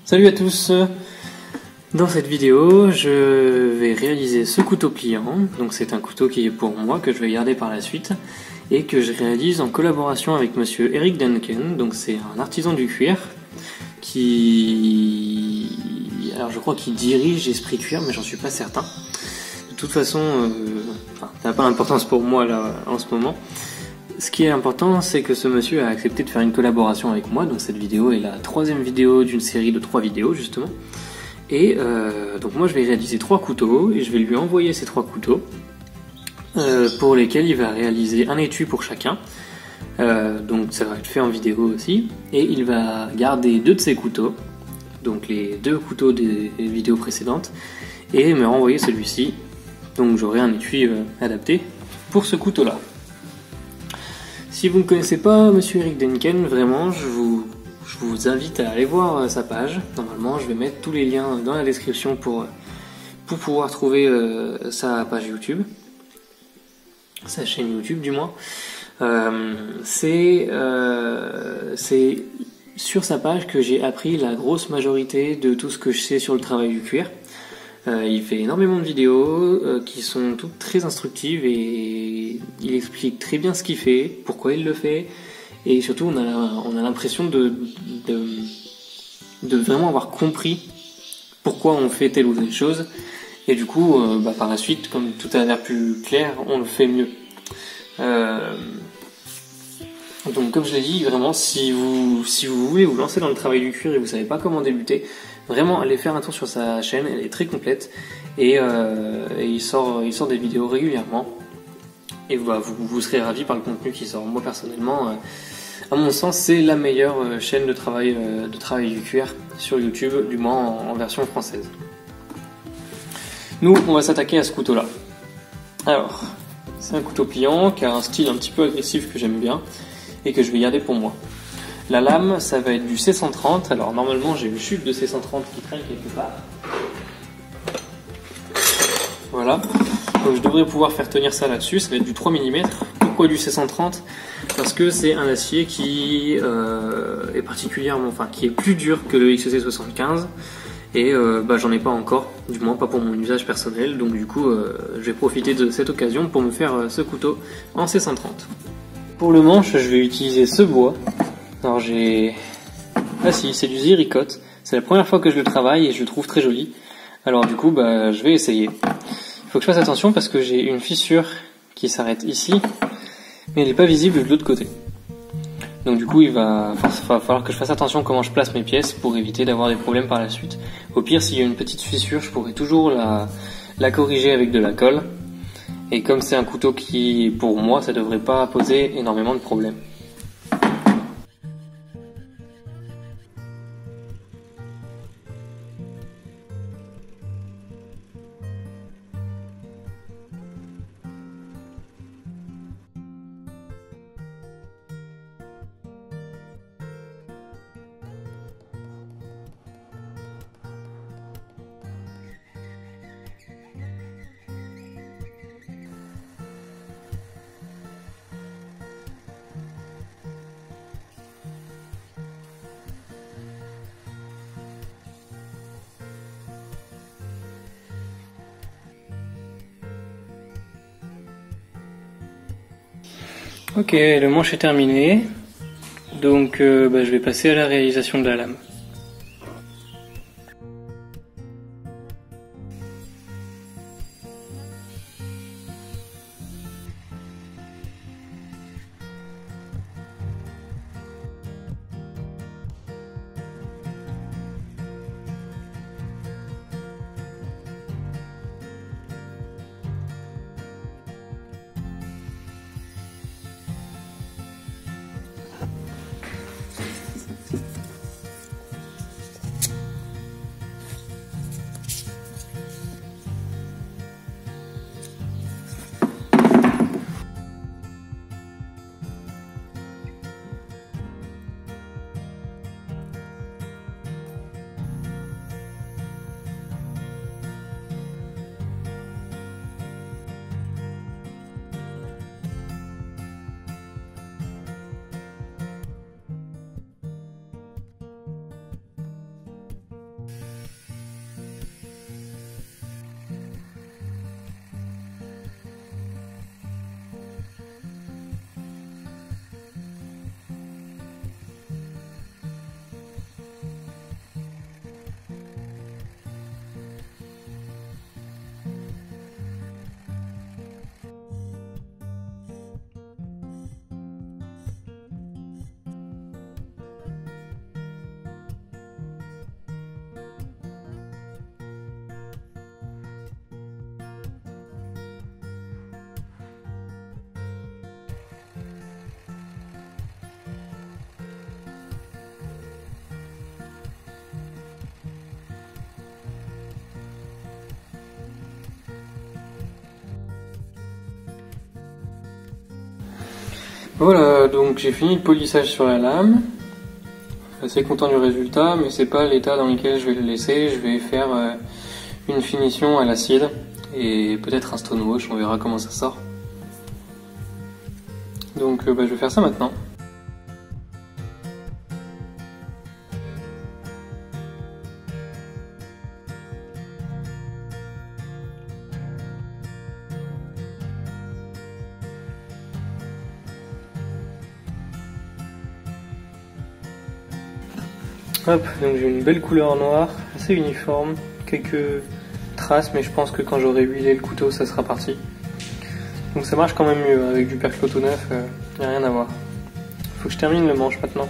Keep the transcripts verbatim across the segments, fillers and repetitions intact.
Salut à tous. Dans cette vidéo, je vais réaliser ce couteau pliant. Donc c'est un couteau qui est pour moi, que je vais garder par la suite, et que je réalise en collaboration avec monsieur Eric Duncan. Donc c'est un artisan du cuir qui... Alors je crois qu'il dirige Esprit Cuir, mais j'en suis pas certain. De toute façon, euh... enfin, ça n'a pas d'importance pour moi là en ce moment. Ce qui est important, c'est que ce monsieur a accepté de faire une collaboration avec moi. Donc cette vidéo est la troisième vidéo d'une série de trois vidéos justement. Et euh, donc moi je vais réaliser trois couteaux et je vais lui envoyer ces trois couteaux euh, pour lesquels il va réaliser un étui pour chacun. Euh, donc ça va être fait en vidéo aussi. Et il va garder deux de ces couteaux, donc les deux couteaux des vidéos précédentes, et me renvoyer celui-ci. Donc j'aurai un étui euh, adapté pour ce couteau-là. Si vous ne connaissez pas monsieur Eric Duncan, vraiment, je vous, je vous invite à aller voir sa page. Normalement, je vais mettre tous les liens dans la description pour, pour pouvoir trouver euh, sa page YouTube. Sa chaîne YouTube, du moins. Euh, c'est euh, c'est sur sa page que j'ai appris la grosse majorité de tout ce que je sais sur le travail du cuir. Euh, il fait énormément de vidéos euh, qui sont toutes très instructives et il explique très bien ce qu'il fait, pourquoi il le fait, et surtout on a, on a l'impression de, de, de vraiment avoir compris pourquoi on fait telle ou telle chose, et du coup euh, bah, par la suite, comme tout a l'air plus clair, on le fait mieux. Euh, donc comme je l'ai dit, vraiment si vous, si vous voulez vous lancer dans le travail du cuir et vous savez pas comment débuter, vraiment, allez faire un tour sur sa chaîne, elle est très complète et, euh, et il, sort, il sort des vidéos régulièrement et bah, vous, vous serez ravis par le contenu qui sort. Moi personnellement, euh, à mon sens, c'est la meilleure euh, chaîne de travail, euh, de travail du cuir sur YouTube, du moins en, en version française. Nous, on va s'attaquer à ce couteau-là. Alors, c'est un couteau pliant qui a un style un petit peu agressif que j'aime bien et que je vais garder pour moi. La lame, ça va être du C cent trente. Alors normalement j'ai une chute de C cent trente qui traîne quelque part. Voilà. Donc je devrais pouvoir faire tenir ça là-dessus. Ça va être du trois millimètres. Pourquoi du C cent trente? Parce que c'est un acier qui euh, est particulièrement, enfin qui est plus dur que le X C soixante-quinze. Et euh, bah, j'en ai pas encore, du moins pas pour mon usage personnel. Donc du coup euh, je vais profiter de cette occasion pour me faire euh, ce couteau en C cent trente. Pour le manche, je vais utiliser ce bois. Alors j'ai... Ah si, c'est du Ziricote. C'est la première fois que je le travaille et je le trouve très joli. Alors du coup, bah, je vais essayer. Il faut que je fasse attention parce que j'ai une fissure qui s'arrête ici, mais elle n'est pas visible de l'autre côté. Donc du coup, il va... Enfin, il va falloir que je fasse attention comment je place mes pièces pour éviter d'avoir des problèmes par la suite. Au pire, s'il y a une petite fissure, je pourrais toujours la, la corriger avec de la colle. Et comme c'est un couteau qui, pour moi, ça devrait pas poser énormément de problèmes. Ok, le manche est terminé, donc euh, bah, je vais passer à la réalisation de la lame. Voilà, donc j'ai fini le polissage sur la lame. Assez content du résultat, mais c'est pas l'état dans lequel je vais le laisser. Je vais faire euh, une finition à l'acide et peut-être un stonewash, on verra comment ça sort. Donc euh, bah, je vais faire ça maintenant. Hop, donc j'ai une belle couleur noire, assez uniforme, quelques traces, mais je pense que quand j'aurai huilé le couteau, ça sera parti. Donc ça marche quand même mieux, avec du perclos tout neuf, il euh, n'y a rien à voir. Faut que je termine le manche maintenant.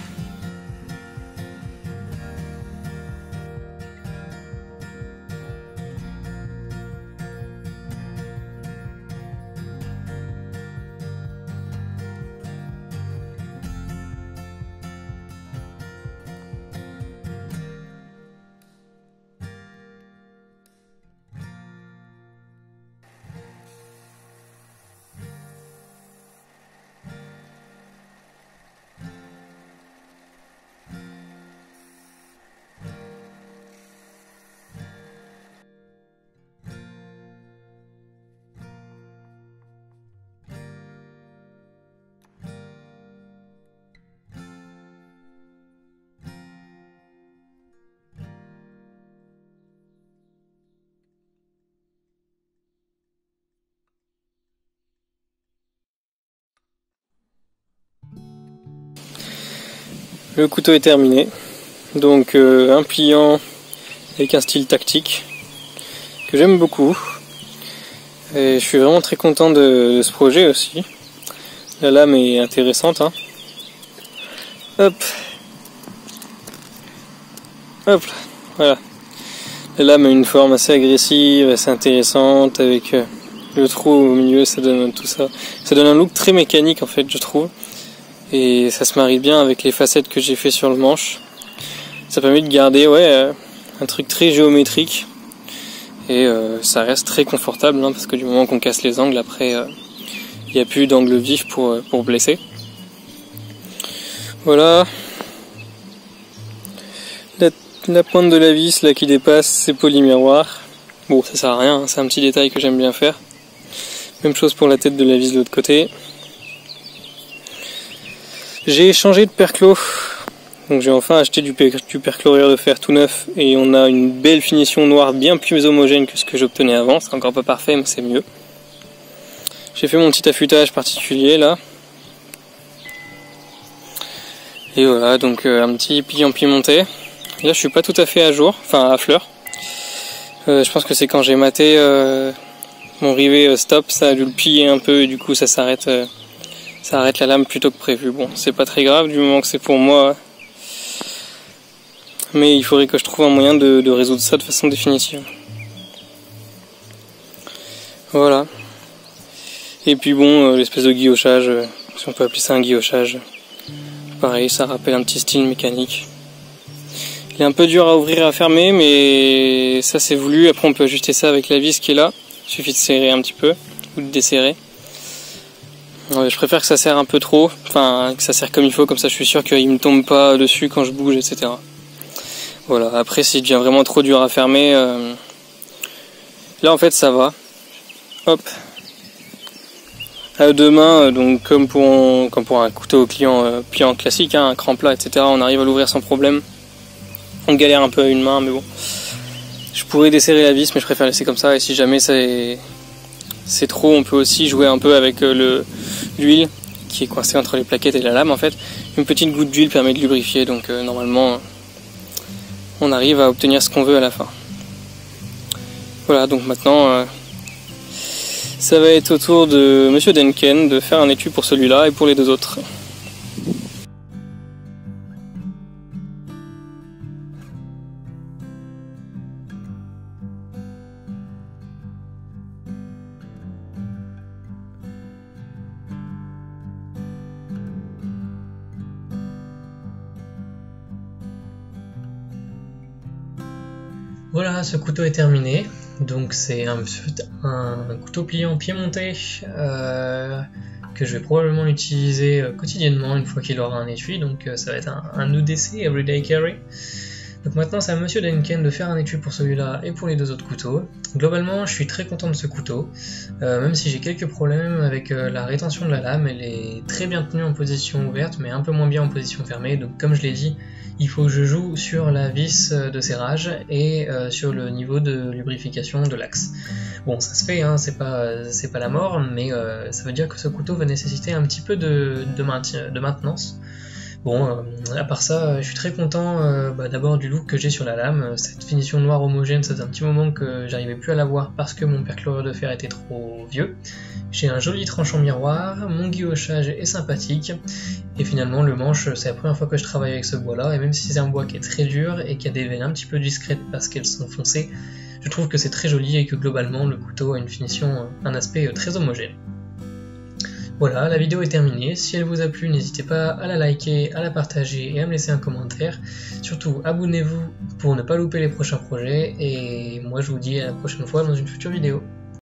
Le couteau est terminé, donc euh, un pliant avec un style tactique que j'aime beaucoup et je suis vraiment très content de, de ce projet aussi. La lame est intéressante, hein. Hop, hop, voilà. La lame a une forme assez agressive, assez intéressante avec euh, le trou au milieu, ça donne tout ça. Ça donne un look très mécanique en fait, je trouve. Et ça se marie bien avec les facettes que j'ai fait sur le manche. Ça permet de garder ouais, euh, un truc très géométrique. Et euh, ça reste très confortable, hein, parce que du moment qu'on casse les angles, après, il euh, n'y a plus d'angle vif pour, euh, pour blesser. Voilà. La, la pointe de la vis là qui dépasse, c'est polymiroir. Bon, ça sert à rien, hein, c'est un petit détail que j'aime bien faire. Même chose pour la tête de la vis de l'autre côté. J'ai changé de perclos, donc j'ai enfin acheté du, per du perchlorure de fer tout neuf et on a une belle finition noire bien plus homogène que ce que j'obtenais avant. C'est encore pas parfait mais c'est mieux. J'ai fait mon petit affûtage particulier là. Et voilà, donc euh, un petit pliant pimenté. Là je suis pas tout à fait à jour, enfin à fleur. Euh, je pense que c'est quand j'ai maté euh, mon rivet euh, stop, ça a dû le plier un peu et du coup ça s'arrête... Euh, Ça arrête la lame plutôt que prévu. Bon, c'est pas très grave du moment que c'est pour moi. Mais il faudrait que je trouve un moyen de, de résoudre ça de façon définitive. Voilà. Et puis bon, euh, l'espèce de guillochage, euh, si on peut appeler ça un guillochage. Pareil, ça rappelle un petit style mécanique. Il est un peu dur à ouvrir et à fermer, mais ça c'est voulu. Après on peut ajuster ça avec la vis qui est là. Il suffit de serrer un petit peu, ou de desserrer. Je préfère que ça serre un peu trop, enfin que ça serre comme il faut, comme ça je suis sûr qu'il me tombe pas dessus quand je bouge, et cetera. Voilà, après s'il devient vraiment trop dur à fermer, euh... là en fait ça va. Hop. À deux mains, donc comme pour, un, comme pour un couteau client euh, pliant classique, hein, un cran plat, et cetera. On arrive à l'ouvrir sans problème. On galère un peu à une main, mais bon. Je pourrais desserrer la vis, mais je préfère laisser comme ça, et si jamais c'est... c'est trop, on peut aussi jouer un peu avec le l'huile qui est coincée entre les plaquettes et la lame en fait. Une petite goutte d'huile permet de lubrifier, donc euh, normalement on arrive à obtenir ce qu'on veut à la fin. Voilà, donc maintenant euh, ça va être au tour de Monsieur Denken de faire un étui pour celui-là et pour les deux autres. Voilà, ce couteau est terminé. Donc c'est un, un couteau pliant piémontais euh, que je vais probablement utiliser quotidiennement une fois qu'il aura un étui, donc ça va être un, un E D C, Everyday Carry. Donc maintenant c'est à Monsieur Denken de faire un étui pour celui-là et pour les deux autres couteaux. Globalement je suis très content de ce couteau, euh, même si j'ai quelques problèmes avec euh, la rétention de la lame. Elle est très bien tenue en position ouverte mais un peu moins bien en position fermée, donc comme je l'ai dit, il faut que je joue sur la vis de serrage et euh, sur le niveau de lubrification de l'axe. Bon, ça se fait, hein, c'est pas, c'est pas la mort, mais euh, ça veut dire que ce couteau va nécessiter un petit peu de, de, maintien, de maintenance. Bon, euh, à part ça, je suis très content euh, bah, d'abord du look que j'ai sur la lame. Cette finition noire homogène, ça faisait un petit moment que j'arrivais plus à la voir parce que mon perchlorure de fer était trop vieux. J'ai un joli tranchant miroir, mon guillochage est sympathique, et finalement le manche, c'est la première fois que je travaille avec ce bois là, et même si c'est un bois qui est très dur et qui a des veines un petit peu discrètes parce qu'elles sont foncées, je trouve que c'est très joli et que globalement le couteau a une finition, un aspect très homogène. Voilà, la vidéo est terminée. Si elle vous a plu, n'hésitez pas à la liker, à la partager et à me laisser un commentaire. Surtout, abonnez-vous pour ne pas louper les prochains projets. Et moi, je vous dis à la prochaine fois dans une future vidéo.